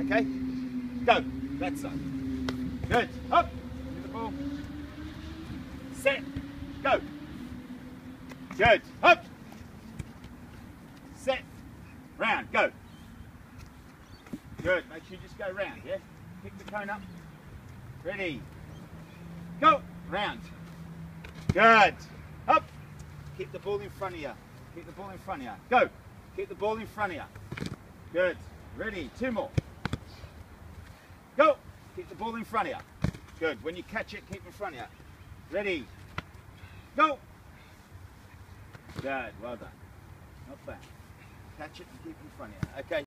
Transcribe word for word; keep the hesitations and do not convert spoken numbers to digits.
Okay? Go. That side. Good. Up. Give the ball. Set. Go. Good. Up. Set. Round. Go. Good. Make sure you just go round, yeah? Pick the cone up. Ready. Go. Round. Good. Up. Keep the ball in front of you. Keep the ball in front of you. Go. Keep the ball in front of you. Good. Ready. Two more. Go. Keep the ball in front of you. Good. When you catch it, keep in front of you. Ready. Go. Good. Well done. Not bad. Catch it and keep in front of you. Okay.